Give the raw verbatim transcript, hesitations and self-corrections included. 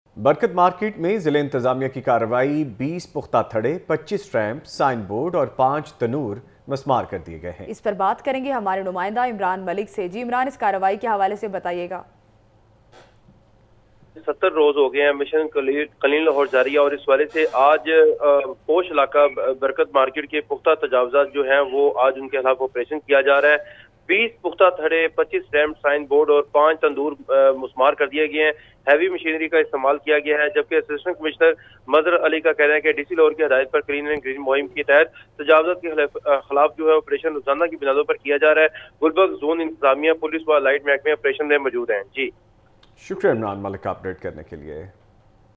बरकत मार्केट में जिले इंतजामिया की कार्रवाई, बीस पुख्ता थड़े, पच्चीस रैंप, साइन बोर्ड और पांच तनूर मस्मार कर दिए गए हैं। इस पर बात करेंगे हमारे नुमाइंदा इमरान मलिक से। जी इमरान, इस कार्रवाई के हवाले से बताइएगा। सत्तर रोज हो गए हैं मिशन कलील लाहौर जारी है और इस वाले से आज पोश इलाका बरकत मार्केट के पुख्ता तजावजात जो हैं वो आज उनके खिलाफ ऑपरेशन किया जा रहा है। बीस पुख्ता थड़े, पच्चीस रैम्प, साइन बोर्ड और पांच तंदूर मुस्मार कर दिए गए हैं। हैवी मशीनरी का इस्तेमाल किया गया है, जबकि असिस्टेंट कमिश्नर मजर अली का कहना है कि डीसी लाहौर की हदायत पर क्लीन एंड ग्रीन मुहिम के तहत तजावजात के खिलाफ जो है ऑपरेशन रोजाना की बुनियादों पर किया जा रहा है। गुलबर्ग जोन इंतजामिया, पुलिस व लाइट महकमे ऑपरेशन में मौजूद हैं। जी शुक्रिया इमरान मलिक, अपडेट करने के लिए।